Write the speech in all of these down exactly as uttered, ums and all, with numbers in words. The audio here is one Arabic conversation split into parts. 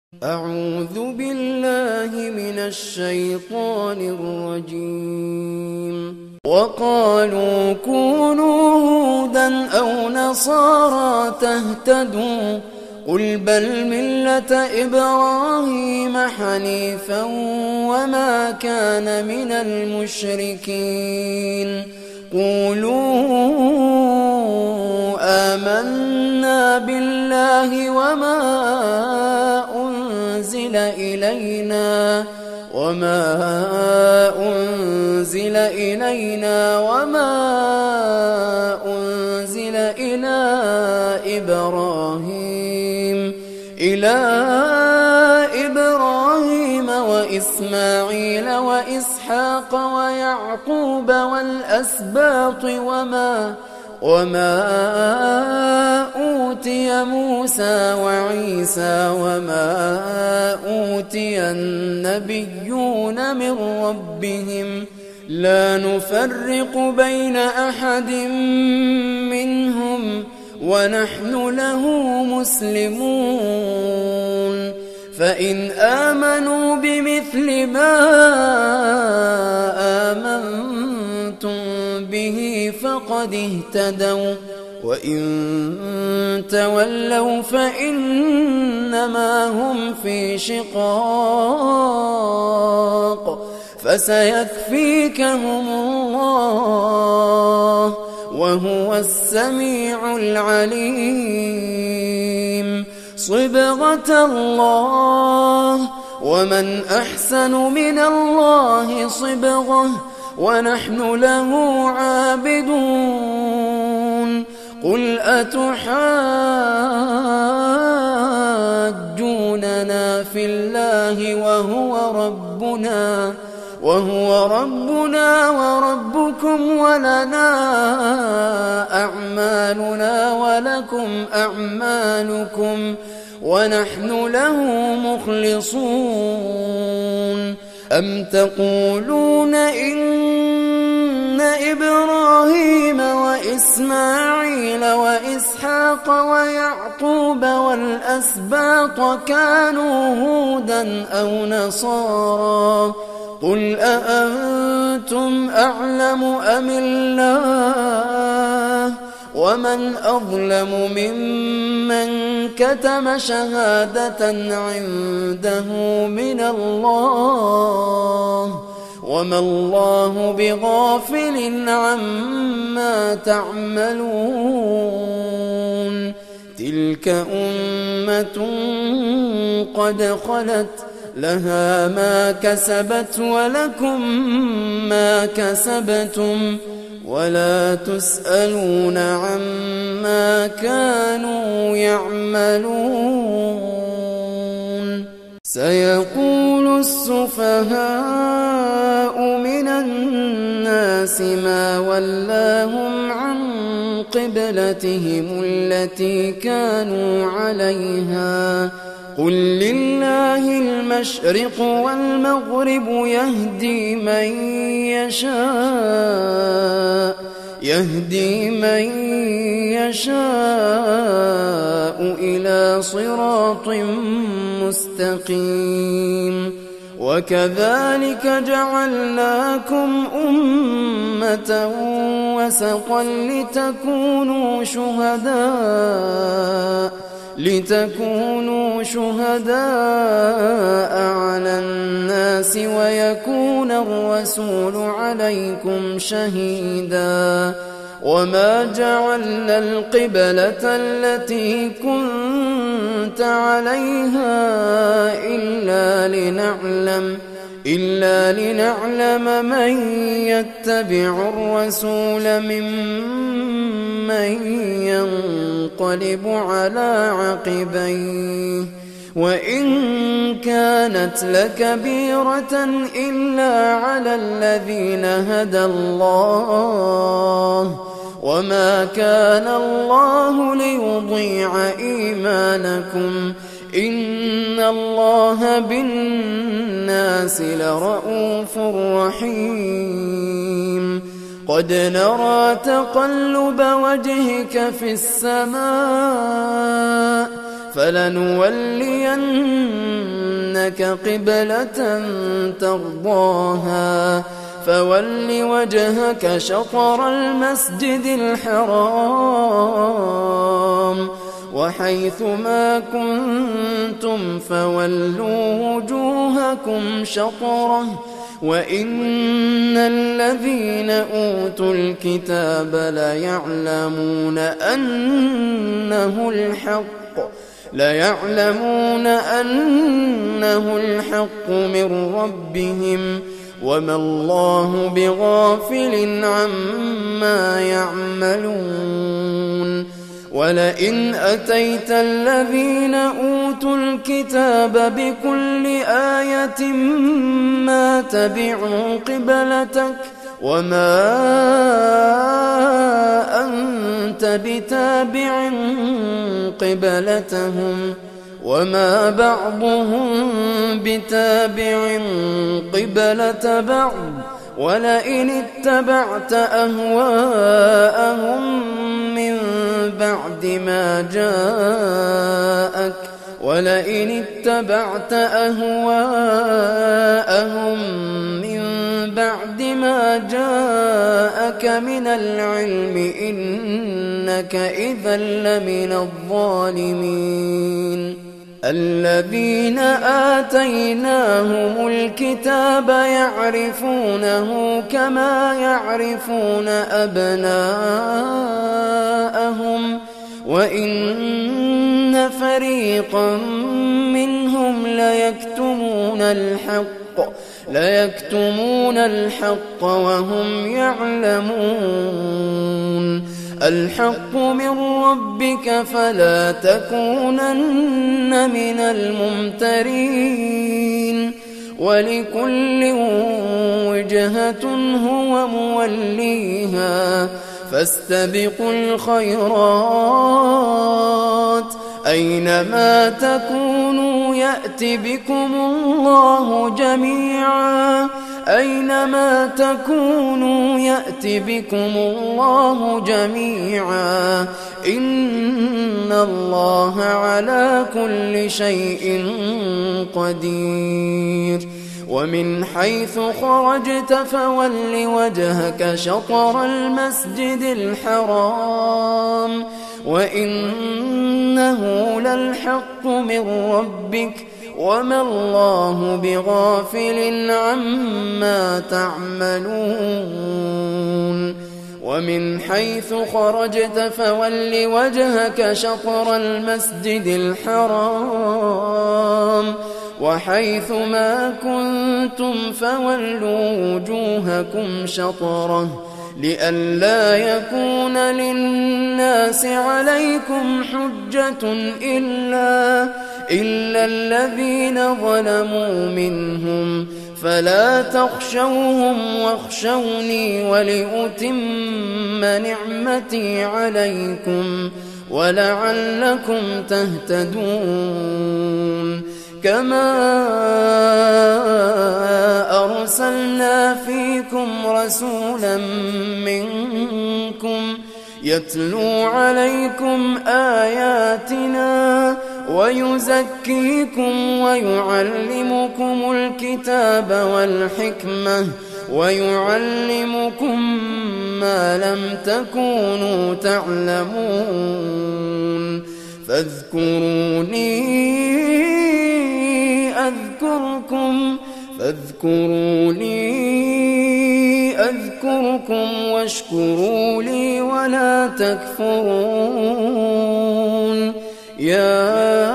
أعوذ بالله من الشيطان الرجيم. وقالوا كونوا هودا أو نصارى تهتدوا قل بل ملة إبراهيم حنيفا وما كان من المشركين. قولوا آمنا بالله وما أنزل إلينا وما أنزل إلينا وما أنزل إلى إبراهيم إلى إبراهيم وإسماعيل وإسحاق ويعقوب والأسباط وما وما أوتي موسى وعيسى وما أوتي النبيون من ربهم لا نفرق بين أحد منهم ونحن له مسلمون. فإن آمنوا بمثل ما آمنتم به فقد اهتدوا وإن تولوا فإنما هم في شقاق فسيكفيكهم الله وهو السميع العليم. صبغة الله ومن أحسن من الله صبغة ونحن له عابدون. قل أتحاجوننا في الله وهو ربنا وهو ربنا وربكم ولنا أعمالنا ولكم أعمالكم ونحن له مخلصون. أم تقولون إن إبراهيم وإسماعيل وإسحاق ويعقوب والأسباط كانوا هودا أو نصارى قل أأنتم أعلم أم الله ومن أظلم ممن كتم شهادة عنده من الله وما الله بغافل عما تعملون. تلك أمة قد خلت لها ما كسبت ولكم ما كسبتم ولا تسألون عما كانوا يعملون. سيقول السفهاء من الناس ما ولاهم عن قبلتهم التي كانوا عليها قل لله المشرق والمغرب يهدي من يشاء يهدي من يشاء إلى صراط مستقيم. وكذلك جعلناكم أمة وسطا لتكونوا شهداء لتكونوا شهداء على الناس ويكون الرسول عليكم شهيدا. وما جعلنا القبلة التي كنت عليها إلا لنعلم إلا لنعلم من يتبع الرسول ممن ينقلب على عقبيه وإن كانت لكبيرة إلا على الذين هدى الله وما كان الله ليضيع إيمانكم إن الله بالناس لرءوف رحيم. قد نرى تقلب وجهك في السماء فلنولينك إنك قبلة ترضاها فول وجهك شطر المسجد الحرام وحيث ما كنتم فولوا وجوهكم شطره وإن الذين أوتوا الكتاب ليعلمون أنه الحق ليعلمون أنه الحق من ربهم وما الله بغافل عما يعملون ولئن أتيت الذين أوتوا الكتاب بكل آية ما تبعوا قبلتك وما أنت بتابع قبلتهم وما بعضهم بتابع قبلة بعض ولئن اتبعت أهواءهم من بعد ما جاءك ولئن اتبعت أهواءهم من بعد ما جاءك من العلم إنك إذا لمن الظالمين الذين آتيناهم الكتاب يعرفونه كما يعرفون أبناءهم وإن فريقا منهم ليكتمون الحق ليكتمون الحق وهم يعلمون الحق من ربك فلا تكونن من الممترين ولكل وجهة هو موليها فاستبقوا الخيرات أينما تكونوا يأت بكم الله جميعا أينما تكونوا يأت بكم الله جميعا إن الله على كل شيء قدير ومن حيث خرجت فول وجهك شطر المسجد الحرام وإنه للحق من ربك وما الله بغافل عما تعملون ومن حيث خرجت فول وجهك شطر المسجد الحرام وحيث ما كنتم فولوا وجوهكم شطره لئلا يكون للناس عليكم حجة إلا, إلا الذين ظلموا منهم فلا تخشوهم واخشوني ولأتم نعمتي عليكم ولعلكم تهتدون كما أرسلنا فيكم رسولا منكم يتلو عليكم آياتنا ويزكيكم ويعلمكم الكتاب والحكمة ويعلمكم ما لم تكونوا تعلمون فاذكروني أذكركم فاذكروني أذكركم واشكروا لي ولا تكفرون يا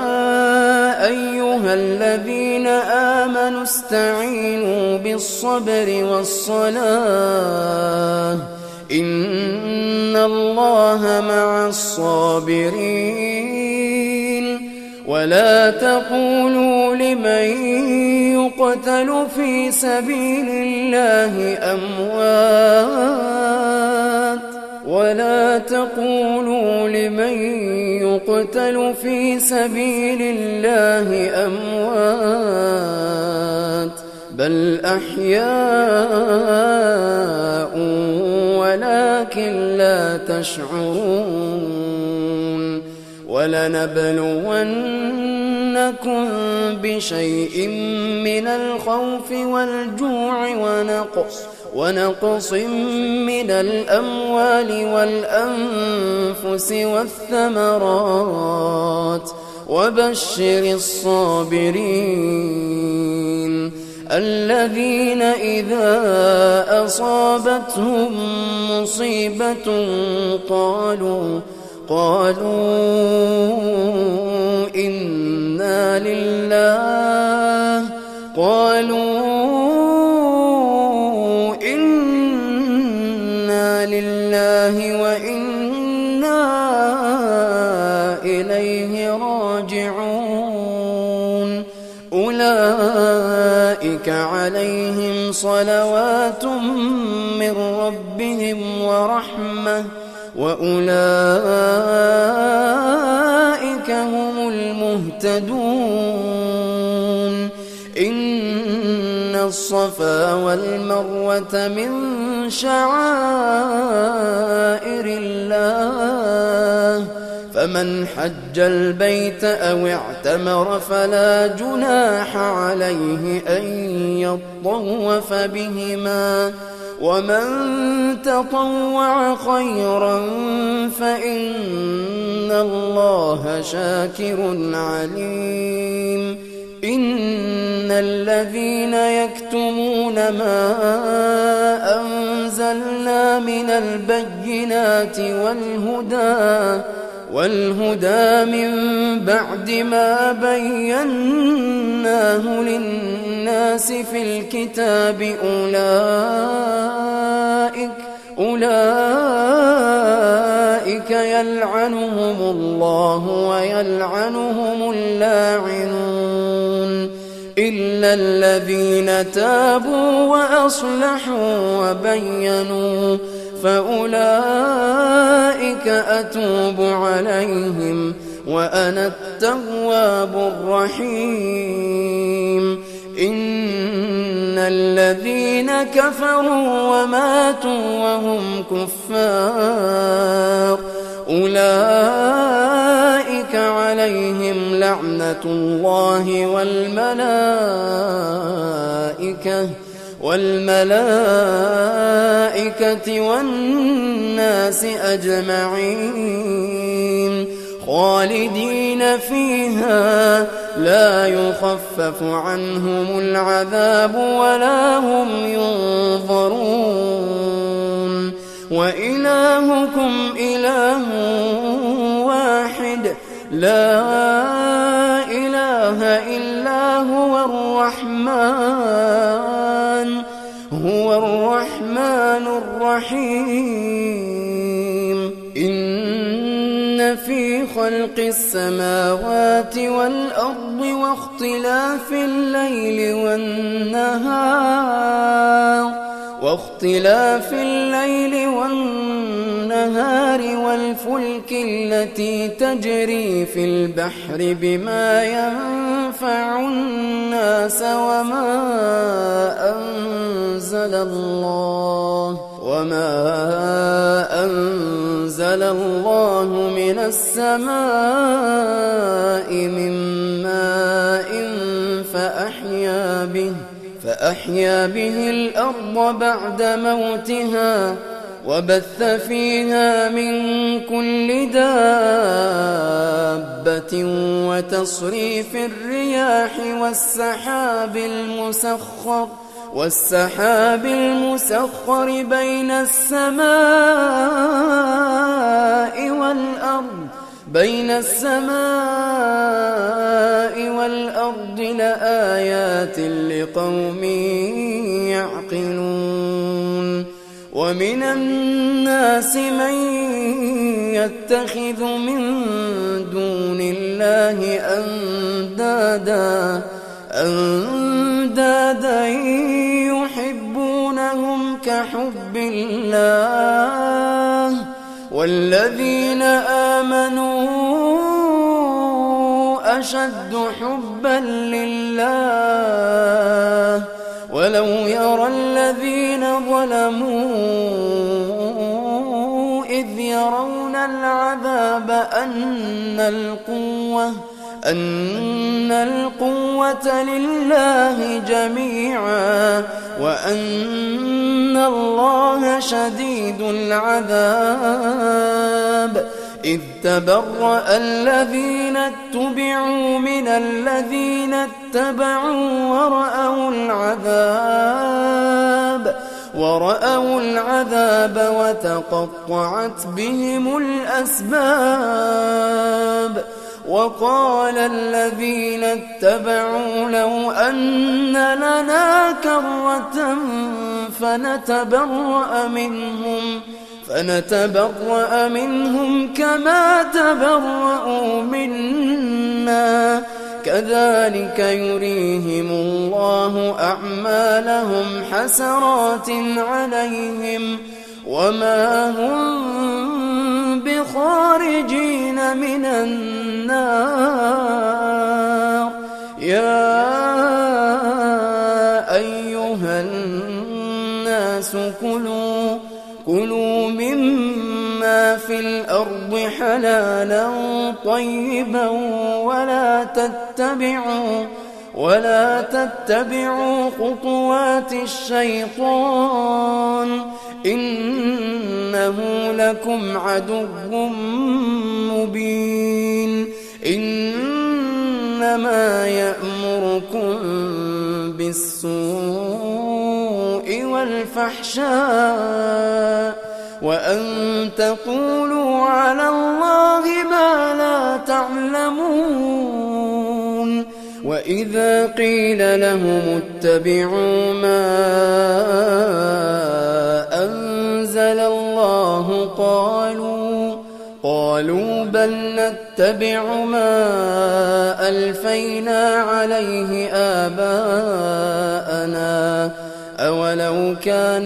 أيها الذين آمنوا استعينوا بالصبر والصلاة إن الله مع الصابرين ولا تقولوا لمن يقتل في سبيل الله أموات ولا تقولوا لمن يقتل في سبيل الله أموات بل أحياء ولكن لا تشعرون ولنبلونكم ولنبلونكم بشيء من الخوف والجوع ونقص ونقص من الأموال والأنفس والثمرات وبشر الصابرين الذين إذا أصابتهم مصيبة قالوا قالوا إنا لله قالوا إنا لله وإنا إليه راجعون أولئك عليهم صلوات من ربهم ورحمة وأولئك هم المهتدون إن الصفا والمروة من شعائر الله فمن حج البيت أو اعتمر فلا جناح عليه أن يطوف بهما ومن تطوع خيرا فإن الله شاكر عليم إن الذين يكتمون ما أنزلنا من البينات والهدى والهدى من بعد ما بيناه للناس في الكتاب أولئك أولئك يلعنهم الله ويلعنهم اللاعنون إلا الذين تابوا وأصلحوا وبينوا فأولئك أتوب عليهم وأنا التواب الرحيم إن الذين كفروا وماتوا وهم كفار أولئك عليهم لعنة الله والملائكة والملائكة والناس أجمعين خالدين فيها لا يخفف عنهم العذاب ولا هم ينظرون وإلهكم إله واحد لا إله إلا هو الرحمن هو الرحمن الرحيم إن في خلق السماوات والأرض واختلاف الليل والنهار واختلاف الليل والنهار والفلك التي تجري في البحر بما ينفع الناس وما أنزل الله وما أنزل الله من السماء من ماء فأحيا به فأحيا به الأرض بعد موتها وبث فيها من كل دابة وتصريف الرياح والسحاب المسخر والسحاب المسخر بين السماء والأرض بين السماء والأرض لآيات لقوم يعقلون ومن الناس من يتخذ من دون الله أندادا أندادا يحبونهم كحب الله والذين آمنوا أشد حبا لله ولو يرى الذين ظلموا إذ يرون العذاب أن القوة أن القوة لله جميعا وأن الله شديد العذاب. إذ تبرأ الذين اتبعوا من الذين اتبعوا ورأوا العذاب ورأوا العذاب وتقطعت بهم الأسباب. وقال الذين اتبعوا لو أن لنا كرة فنتبرأ منهم فنتبرأ منهم كما تبرأوا منا كذلك يريهم الله أعمالهم حسرات عليهم وما هم بخارجين من النار. يا أيها الناس كلوا كلوا مما في الأرض حلالا طيبا ولا تتبعوا ولا تتبعوا خطوات الشيطان إنه لكم عدو مبين. إنما يأمركم بالسوء والفحشاء وأن تقولوا على الله ما لا تعلمون. وإذا قيل لهم اتبعوا ما أنزل الله قالوا قالوا بل نتبع ما ألفينا عليه آباءنا أولو كان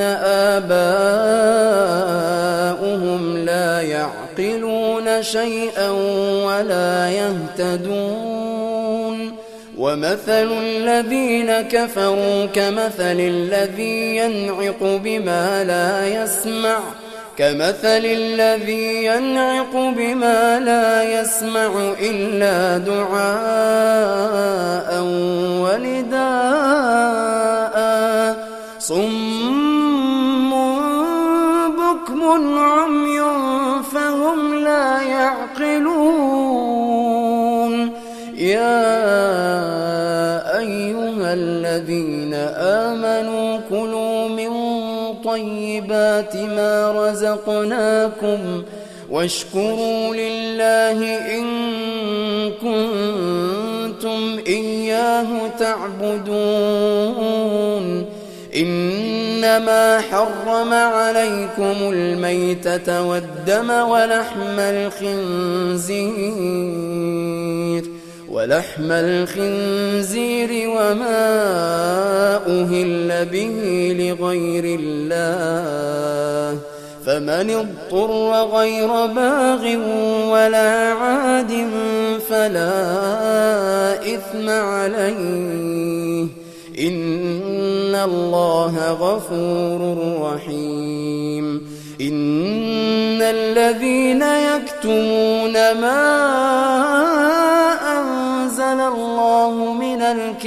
آباؤهم لا يعقلون شيئا ولا يهتدون. ومثل الذين كفروا كمثل الذي ينعق بما لا يسمع كمثل الذي ينعق بما لا يسمع إلا دعاء ونداء صم بكم عمي فهم لا يعقلون. يا أيها الذين آمنوا كلوا من طيبات ما رزقناكم واشكروا لله إن كنتم إياه تعبدون. إنما حرم عليكم الميتة والدم ولحم الخنزير ولحم الخنزير وما أهل به لغير الله فمن اضطر غير باغ ولا عاد فلا إثم عليه إن الله غفور رحيم. إن الذين يكتمون ما أنزل الله من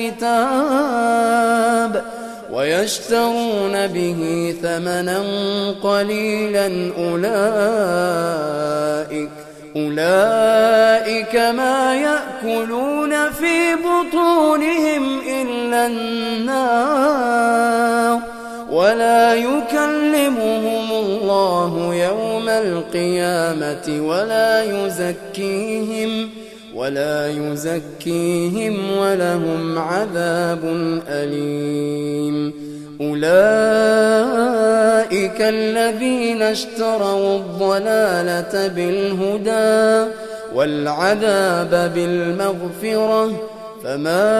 الكتاب ويشترون به ثمنا قليلا أولئك أولئك ما يأكلون في بطونهم إلا النار ولا يكلمهم الله يوم القيامة ولا يزكيهم ولا يزكيهم ولهم عذاب أليم. أولئك الذين اشتروا الضلالة بالهدى والعذاب بالمغفرة فما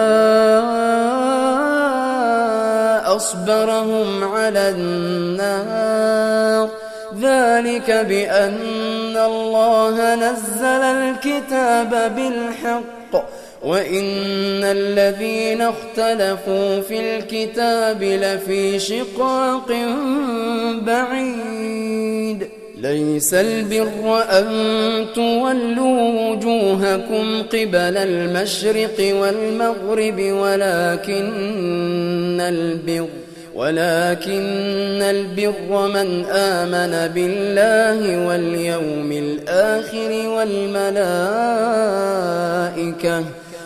أصبرهم على النار ذلك بأن الله نزل الكتاب بالحق وإن الذين اختلفوا في الكتاب لفي شقاق بعيد. ليس البر أن تولوا وجوهكم قبل المشرق والمغرب ولكن البر ولكن البر من آمن بالله واليوم الآخر والملائكة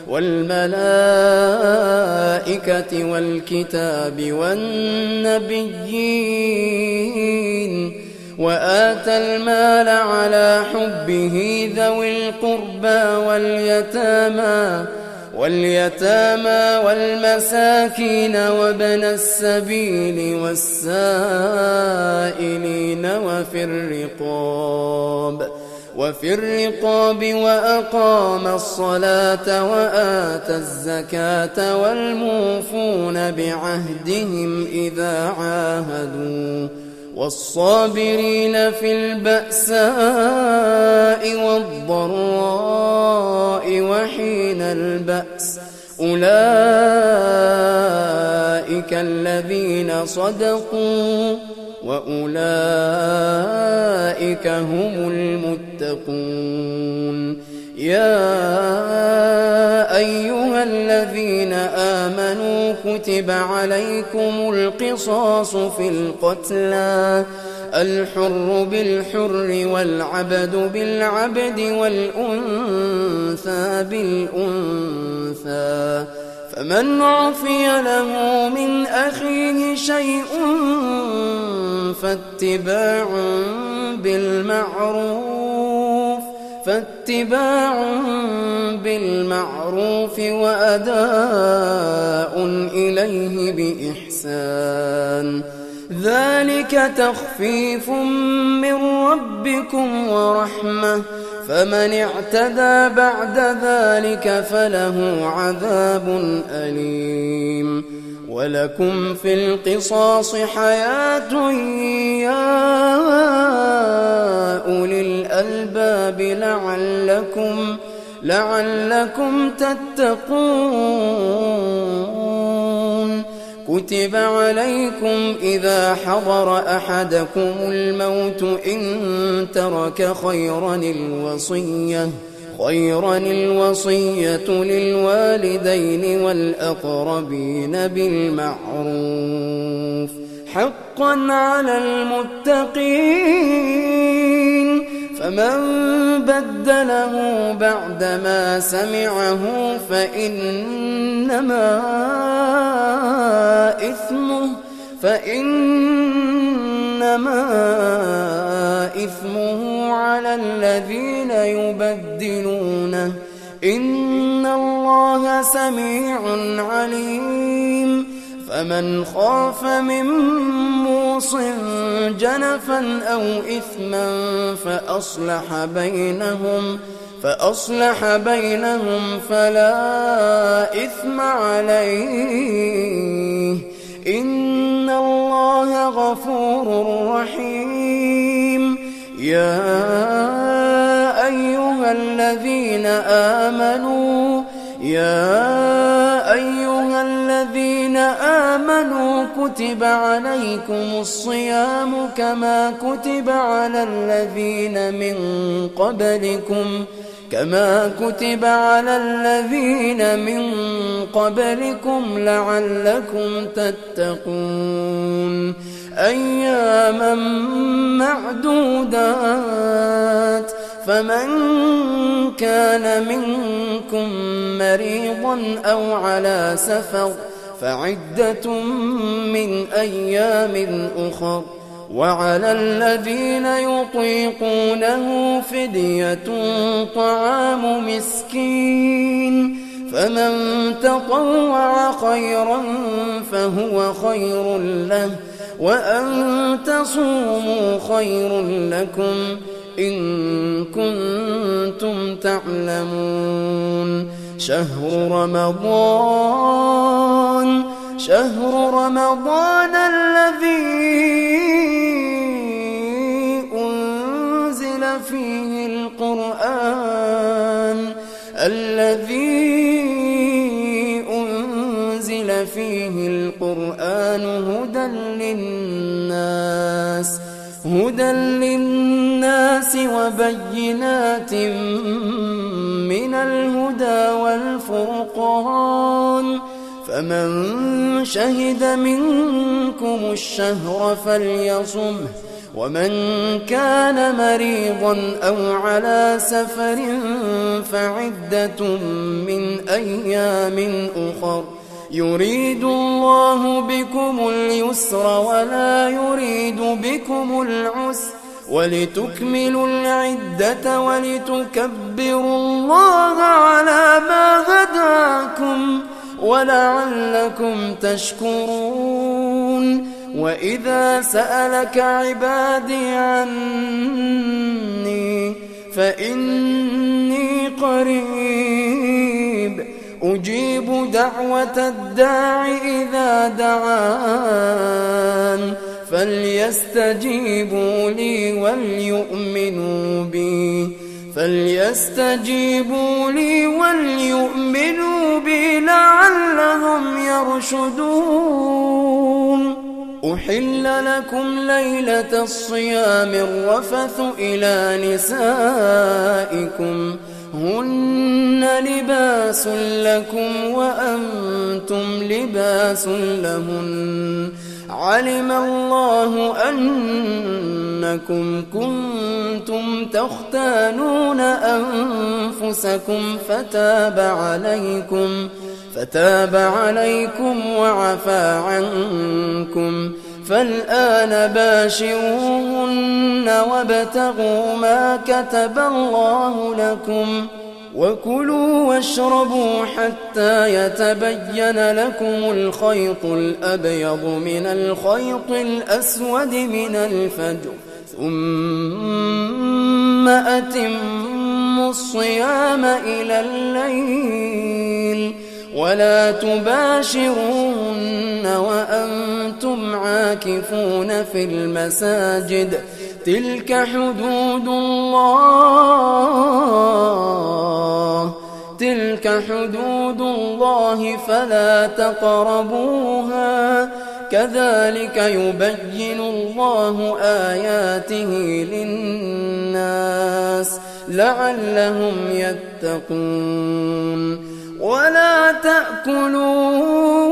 والملائكة والكتاب والنبيين وآتى المال على حبه ذوي القربى واليتامى واليتامى والمساكين وابن السبيل والسائلين وفي الرقاب وفي الرقاب وأقام الصلاة وآتى الزكاة والموفون بعهدهم إذا عاهدوا والصابرين في البأساء والضراء وحين البأس أولئك الذين صدقوا وأولئك هم المتقون. يا أيها الذين آمنوا كتب عليكم القصاص في القتلى الحر بالحر والعبد بالعبد والأنثى بالأنثى فمن عفي له من أخيه شيء فاتباع بالمعروف فاتباع بالمعروف وأداء إليه بإحسان ذلك تخفيف من ربكم ورحمة فمن اعتدى بعد ذلك فله عذاب أليم. ولكم في القصاص حياة يا أولي الألباب لعلكم لعلكم تتقون. كتب عليكم إذا حضر أحدكم الموت إن ترك خيرا الوصية خيرا الوصية للوالدين والأقربين بالمعروف حقا على المتقين. فمن بدله بعدما سمعه فإنما إثمه فإنما إثمه على الذين يبدلونه إن الله سميع عليم. فمن خاف من موص جنفا أو إثما فأصلح بينهم فأصلح بينهم فلا إثم عليه إن الله غفور رحيم. يا أيها الذين آمنوا يا أيها الذين آمنوا كتب عليكم الصيام كما كتب على الذين من قبلكم كما كتب على الذين من قبلكم لعلكم تتقون. أياما معدودات فمن كان منكم مريضا أو على سفر فعدة من أيام أخر وعلى الذين يطيقونه فدية طعام مسكين فمن تطوع خيرا فهو خير له وأن تصوموا خير لكم إن كنتم تعلمون. شهر رمضان شهر رمضان الذي أنزل فيه القرآن الذي أنزل فيه القرآن هدى للناس هدى للناس للناس وبينات من الهدى والفرقان، فمن شهد منكم الشهر فليصمه، ومن كان مريضا أو على سفر فعدة من أيام أخر، يريد الله بكم اليسر ولا يريد بكم العسر، ولتكملوا العدة ولتكبروا الله على ما هداكم ولعلكم تشكرون. وإذا سألك عبادي عني فإني قريب أجيب دعوة الداع إذا دعان، فليستجيبوا لي وليؤمنوا بي فليستجيبوا لي وليؤمنوا بي لعلهم يرشدون. أحل لكم ليلة الصيام الرفث إلى نسائكم هن لباس لكم وأنتم لباس لهن، علم الله أنكم كنتم تختانون أنفسكم فتاب عليكم فتاب عليكم وعفى عنكم، فالآن باشروهن وابتغوا ما كتب الله لكم، وكلوا واشربوا حتى يتبين لكم الخيط الأبيض من الخيط الأسود من الفجر، ثم أتموا الصيام إلى الليل، ولا تباشروهن وأنتم عاكفون في المساجد، تلك حدود الله تلك حدود الله فلا تقربوها، كذلك يبين الله آياته للناس لعلهم يتقون. ولا تأكلوا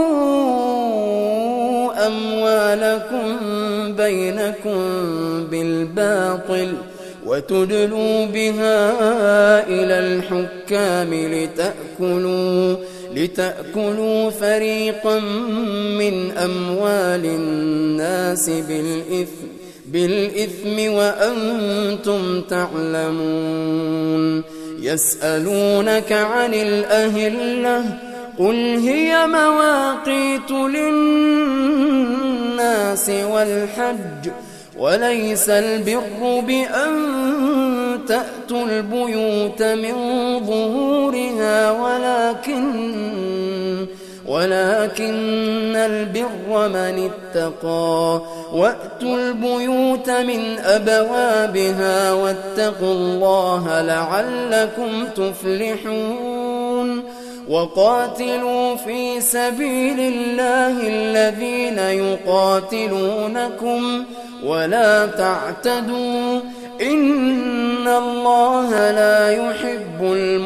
أموالكم بينكم بالباطل وتدلوا بها إلى الحكام لتأكلوا لتأكلوا فريقا من أموال الناس بالإثم بالإثم وأنتم تعلمون. يسألونك عن الأهلة قل هي مواقيت للناس والحج، وليس البر بأن تأتوا البيوت من ظهورها ولكن ولكن البر من اتقى، وأتوا البيوت من أبوابها واتقوا الله لعلكم تفلحون. وقاتلوا في سبيل الله الذين يقاتلونكم ولا تعتدوا إن الله لا يحب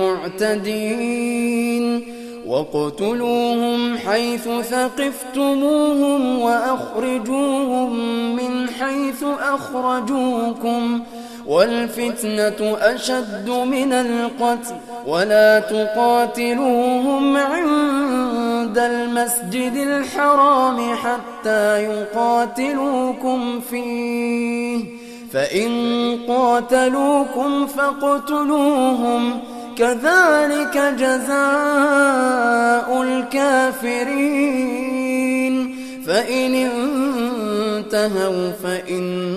المعتدين. واقتلوهم حيث ثقفتموهم وأخرجوهم من حيث أخرجوكم، والفتنة أشد من القتل، ولا تقاتلوهم عند المسجد الحرام حتى يقاتلوكم فيه، فإن قاتلوكم فاقتلوهم، كذلك جزاء الكافرين. فإن انتهوا فإن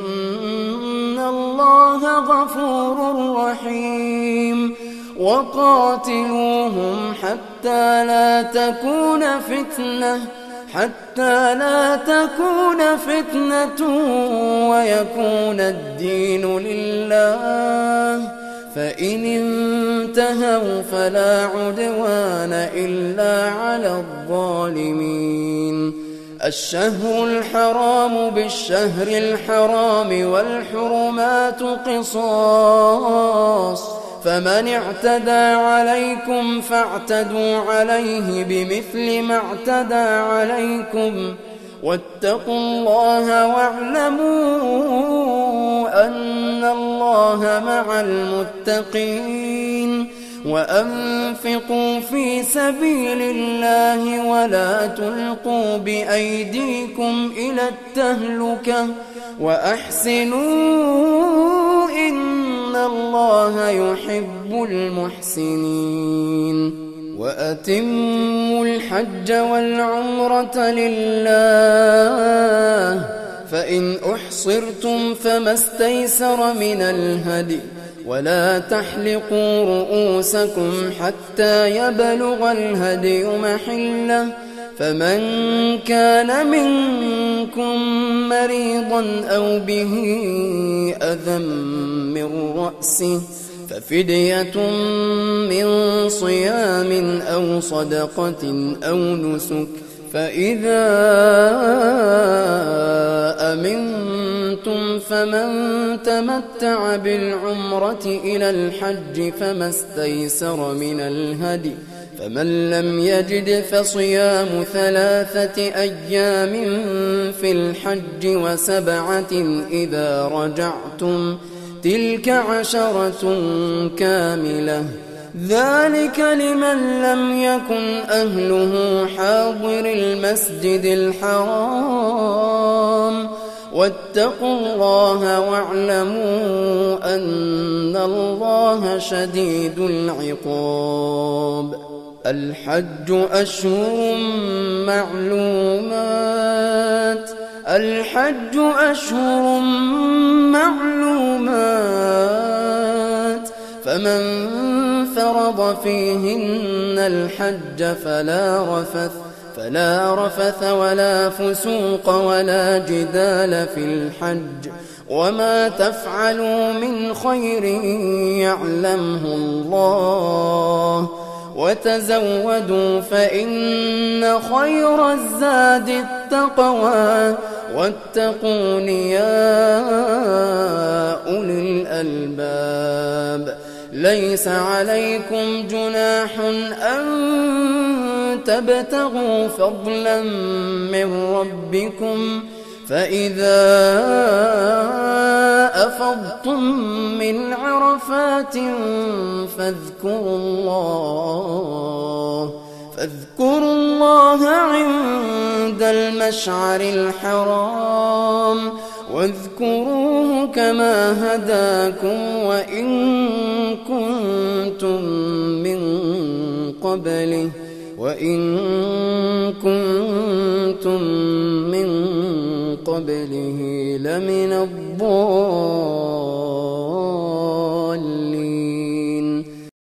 الله غفور رحيم. وقاتلوهم حتى لا تكون فتنة حتى لا تكون فتنة ويكون الدين لله، فإن انتهوا فلا عدوان إلا على الظالمين. الشهر الحرام بالشهر الحرام والحرمات قصاص، فمن اعتدى عليكم فاعتدوا عليه بمثل ما اعتدى عليكم، واتقوا الله واعلموا أن الله مع المتقين. وأنفقوا في سبيل الله ولا تلقوا بأيديكم إلى التهلكة وأحسنوا إن الله يحب المحسنين. وأتموا الحج والعمرة لله، فإن أحصرتم فما استيسر من الهدي، ولا تحلقوا رؤوسكم حتى يبلغ الهدي محله، فمن كان منكم مريضا أو به أذى من رأسه ففدية من صيام أو صدقة أو نسك، فإذا أمنتم فمن تمتع بالعمرة إلى الحج فما استيسر من الهدي، فمن لم يجد فصيام ثلاثة أيام في الحج وسبعة إذا رجعتم، تلك عشرة كاملة، ذلك لمن لم يكن أهله حاضر المسجد الحرام. واتقوا الله واعلموا أن الله شديد العقاب. الحج أشهر معلومات الحج أشهر معلومات فمن فرض فيهن الحج فلا رفث فلا رفث ولا فسوق ولا جدال في الحج، وما تفعلوا من خير يعلمه الله، وتزودوا فإن خير الزاد التقوى، واتقون يا أولي الألباب. ليس عليكم جناح أن تبتغوا فضلا من ربكم، فإذا أفضتم من عرفات فاذكروا الله فاذكروا الله عند المشعر الحرام، واذكروه كما هداكم وإن كنتم من قبله وإن كنتم من قبله لمن الضالين.